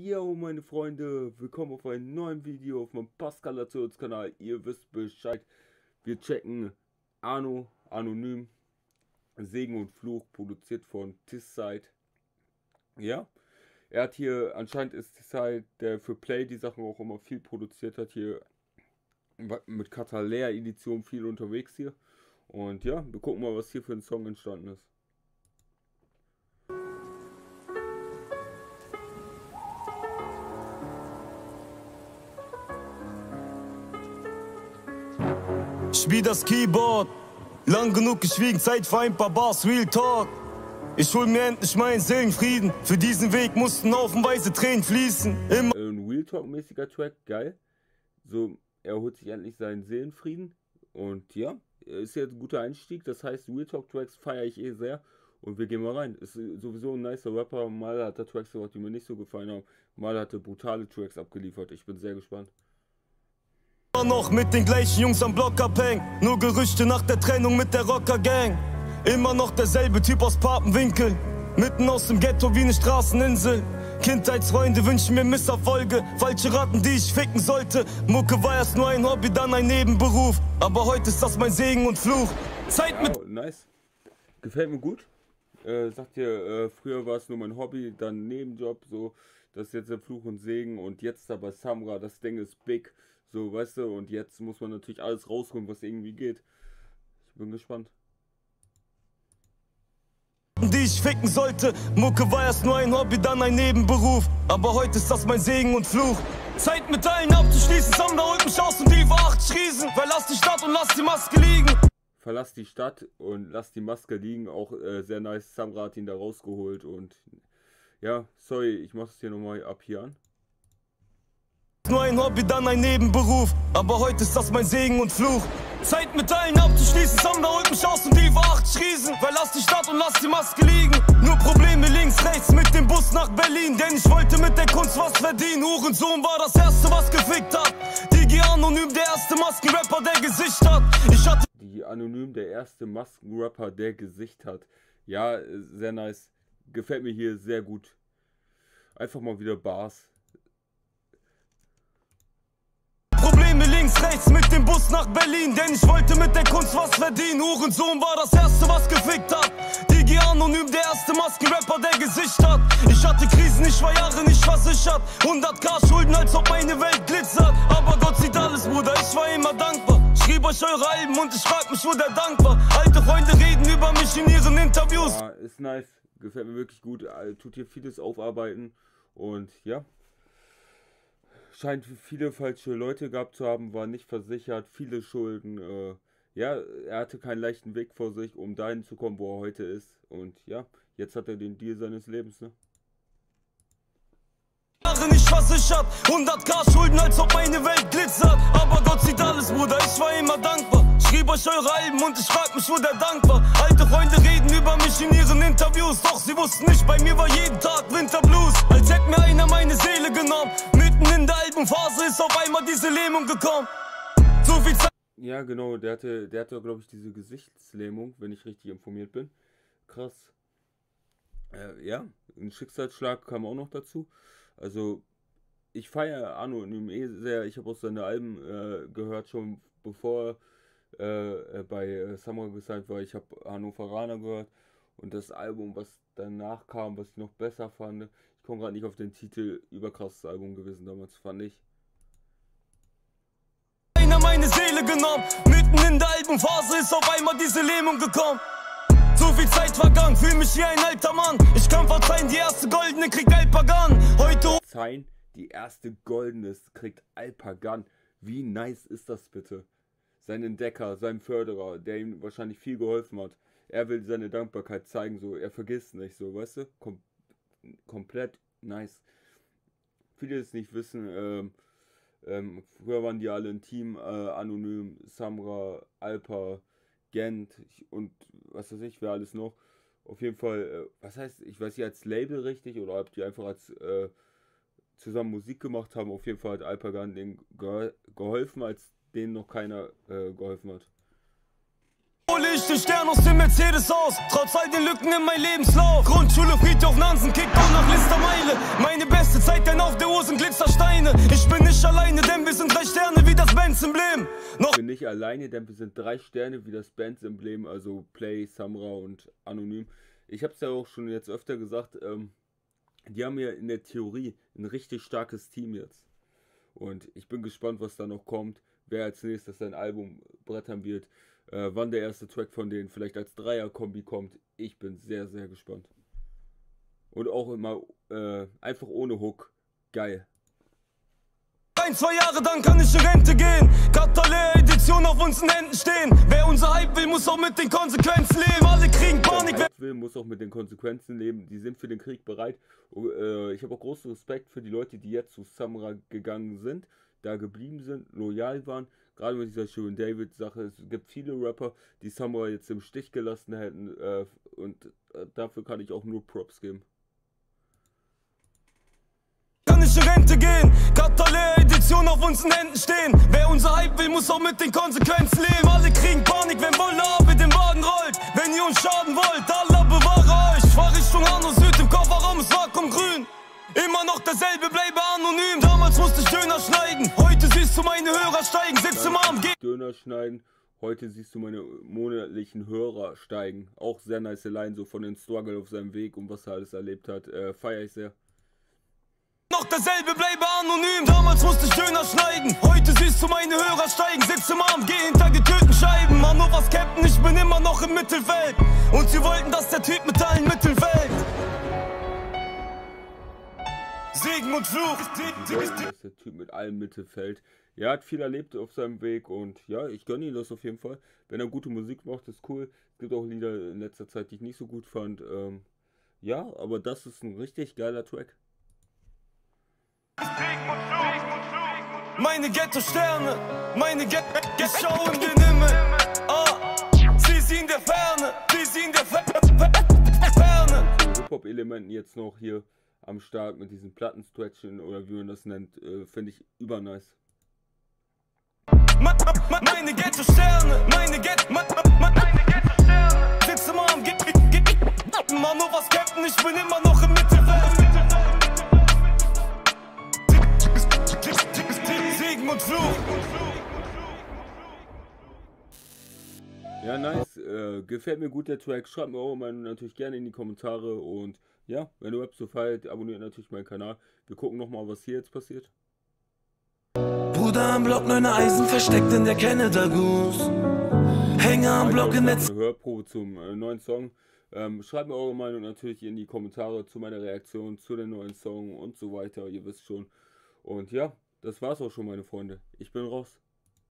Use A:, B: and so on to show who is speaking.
A: Yo meine Freunde, willkommen auf einem neuen Video auf meinem Paskalationskanal. Ihr wisst Bescheid, wir checken Anonym, Segen und Fluch, produziert von Tisside. Ja, er hat hier, anscheinend ist Tisside, der für Play die Sachen auch immer viel produziert hat, hier mit Catalea Edition viel unterwegs hier. Und ja, wir gucken mal, was hier für ein Song entstanden ist.
B: Spiel das Keyboard, lang genug geschwiegen, Zeit für ein paar Bars, Real Talk. Ich hol mir endlich meinen Seelenfrieden, für diesen Weg mussten haufenweise Tränen fließen.
A: Ein Real Talk-mäßiger Track, geil. So, er holt sich endlich seinen Seelenfrieden. Und ja, ist jetzt ein guter Einstieg. Das heißt, Real Talk-Tracks feiere ich sehr. Und wir gehen mal rein. Ist sowieso ein nicer Rapper. Mal hat er Tracks gemacht, die mir nicht so gefallen haben. Mal hat er brutale Tracks abgeliefert. Ich bin sehr gespannt.
B: Immer noch mit den gleichen Jungs am Block abhängen. Nur Gerüchte nach der Trennung mit der Rocker-Gang. Immer noch derselbe Typ aus Papenwinkel. Mitten aus dem Ghetto wie eine Straßeninsel. Kindheitsfreunde wünschen mir Misserfolge. Falsche Ratten, die ich ficken sollte. Mucke war erst nur ein Hobby, dann ein Nebenberuf. Aber heute ist das mein Segen und Fluch. Zeit mit...
A: Wow, nice. Gefällt mir gut. Sagt ihr, früher war es nur mein Hobby, dann Nebenjob, so. Das ist jetzt der Fluch und Segen. Und jetzt aber Samra, das Ding ist big. So, weißt du, und jetzt muss man natürlich alles rausholen, was irgendwie geht. Ich bin gespannt.
B: Die ich ficken sollte. Mucke war erst nur ein Hobby, dann ein Nebenberuf. Aber heute ist das mein Segen und Fluch. Zeit mit allen abzuschließen, Sammler holt mich aus und die vor 80 Riesen. Verlass die Stadt und lass die Maske liegen.
A: Verlass die Stadt und lass die Maske liegen. Auch sehr nice. Samra hat ihn da rausgeholt und ja, sorry, ich mach es hier nochmal ab hier an.
B: Nur ein Hobby, dann ein Nebenberuf. Aber heute ist das mein Segen und Fluch. Zeit mit allen abzuschließen, Sammler holt mich aus und die vor 80 Riesen. Verlass die Stadt und lass die Maske liegen. Nur Probleme links, rechts mit dem Bus nach Berlin. Denn ich wollte mit der Kunst was verdienen. Hurensohn war das erste, was gefickt hat. Die Anonym, der erste Maskenrapper, der Gesicht hat. Ich hatte
A: die Anonym, der erste Maskenrapper, der Gesicht hat. Ja, sehr nice. Gefällt mir hier sehr gut. Einfach mal wieder Bars.
B: Probleme links, rechts mit dem Bus nach Berlin. Denn ich wollte mit der Kunst was verdienen. Hurensohn war das erste, was gefickt hat. Die Anonym, der erste Maskenrapper, der Gesicht hat. Ich hatte Krisen, ich war Jahre nicht versichert. 100.000 Schulden, als ob meine Welt glitzert. Aber Gott sieht alles, Bruder, ich war immer dankbar. Schrieb euch eure Alben und ich frag mich, wo der Dank war. Alte Freunde reden über mich in ihren Interviews.
A: Ja, ist nice, gefällt mir wirklich gut. Tut hier vieles aufarbeiten. Und ja, scheint viele falsche Leute gehabt zu haben, war nicht versichert, viele Schulden. Ja, er hatte keinen leichten Weg vor sich, um dahin zu kommen, wo er heute ist. Und ja, jetzt hat er den Deal seines Lebens, ne?
B: Nicht versichert, 100.000 Schulden, als ob meine Welt glitzert. Aber Gott sieht alles, Bruder, ich war immer dankbar. Schrieb euch eure Alben und ich frag mich, wo der Dank war. Alte Freunde reden über mich in ihren Interviews. Doch sie wussten nicht, bei mir war jeden Tag Winterblues. Als hätte mir einer meine Seele genommen. Mitten in der Albumphase ist auf einmal diese Lähmung gekommen. So viel Zeit.
A: Ja, genau, der hatte glaube ich, diese Gesichtslähmung, wenn ich richtig informiert bin. Krass. Ja, ein Schicksalsschlag kam auch noch dazu. Also, ich feiere Anonym sehr. Ich habe auch seine Alben gehört, schon bevor bei Samra gesigned war. Ich habe Hannoveraner gehört. Und das Album, was danach kam, was ich noch besser fand, ich komme gerade nicht auf den Titel, überkrasses Album gewesen damals, fand ich.
B: Meine Seele genommen, mitten in der Albumphase ist auf einmal diese Lähmung gekommen. So viel Zeit vergangen, fühl mich wie ein alter Mann. Ich kann verzeihen, die erste goldene kriegt Alpagan. Heute
A: verzeihen, die erste goldene kriegt Alpagan. Wie nice ist das bitte? Sein Entdecker, sein Förderer, der ihm wahrscheinlich viel geholfen hat. Er will seine Dankbarkeit zeigen, so, er vergisst nicht, so, weißt du? Komplett nice. Viele es nicht wissen, früher waren die alle ein Team, Anonym, Samra, Alpa, Gent und was weiß ich, wer alles noch. Auf jeden Fall, was heißt, ich weiß nicht, als Label richtig oder ob die einfach als zusammen Musik gemacht haben. Auf jeden Fall hat Alpagan denen geholfen, als denen noch keiner geholfen hat.
B: ich den Stern aus dem Mercedes aus. Trotz all den Lücken in meinem Lebenslauf. Grundschule, Friedhof Nansen, Kickdown nach Listermeile. Meine beste Zeit, denn auf der Uhr sind Glitzersteine. Ich bin nicht alleine, denn wir sind 3 Sterne wie das Benz-Emblem.
A: Ich bin nicht alleine, denn wir sind 3 Sterne wie das Benz-Emblem, also Play, Samra und Anonym. Ich habe es ja auch schon jetzt öfter gesagt, die haben ja in der Theorie ein richtig starkes Team jetzt. Und ich bin gespannt, was da noch kommt, wer als nächstes sein Album brettern wird, wann der erste Track von denen vielleicht als Dreier-Kombi kommt. Ich bin sehr, sehr gespannt. Und auch immer einfach ohne Hook. Geil.
B: 1, 2 Jahre, dann kann ich in Rente gehen. Katalä-Edition auf unseren Händen stehen. Wer unser Hype will, muss auch mit den Konsequenzen leben. Alle kriegen Panik.
A: Wer will, muss auch mit den Konsequenzen leben. Die sind für den Krieg bereit. Ich habe auch großen Respekt für die Leute, die jetzt zu Samra gegangen sind, da geblieben sind, loyal waren. Gerade mit dieser Shirin David-Sache. Es gibt viele Rapper, die Samra jetzt im Stich gelassen hätten. Und dafür kann ich auch nur Props geben.
B: Kann ich in Rente gehen, Katalä-Edition auf unseren Händen stehen. Wer unser Hype will, muss auch mit den Konsequenzen leben. Alle kriegen Panik, wenn Wolle mit dem Wagen rollt. Wenn ihr uns schaden wollt, Allah bewahre euch. Fahr Richtung Hanau Süd, im Kofferraum ist Vakuum grün. Immer noch derselbe, bleibe anonym. Damals musste ich Döner schneiden, heute siehst du meine Hörer steigen. Sitze mal am G.
A: Döner schneiden, heute siehst du meine monatlichen Hörer steigen. Auch sehr nice Line, so von den Struggle auf seinem Weg und was er alles erlebt hat. Feier ich sehr.
B: Noch derselbe, bleibe anonym. Damals musste ich Döner schneiden, heute siehst du meine Hörer steigen. Sitze im Arm, geh hinter getönten Scheiben. Mann, nur was Captain, ich bin immer noch im Mittelfeld. Und sie wollten, dass der Typ mit allen Mitteln fällt. Segen und Fluch.
A: Sie wollten, dass der Typ mit allem Mitteln fällt. Er hat viel erlebt auf seinem Weg und ja, ich gönne ihm das auf jeden Fall. Wenn er gute Musik macht, ist cool. Es gibt auch Lieder in letzter Zeit, die ich nicht so gut fand. Ja, aber das ist ein richtig geiler Track.
B: Meine Ghetto-Sterne, meine Ghetto in den Himmel. Sie in der Ferne, sie in der Ferne.
A: Hip-Hop-Elementen jetzt noch hier am Start mit diesen Plattenstretchen oder wie man das nennt, finde ich übernice.
B: Meine Ghetto-Sterne, meine Ghetto-Sterne. Sitze mal am Mann, nur was Captain, ich bin immer noch im Mittelfeld. Segen und Fluch.
A: Ja, nice. Gefällt mir gut der Track. Schreibt mir eure Meinung natürlich gerne in die Kommentare. Und ja, wenn du Rap so feiert, abonniert natürlich meinen Kanal. Wir gucken nochmal, was hier jetzt passiert.
C: Bruder am Block, 9er Eisen versteckt in der Canada Goose. Hänger am Block in Netz.
A: Eine Hörprobe zum neuen Song. Schreibt mir eure Meinung natürlich in die Kommentare zu meiner Reaktion, zu den neuen Song und so weiter. Ihr wisst schon. Und ja, das war's auch schon, meine Freunde. Ich bin raus.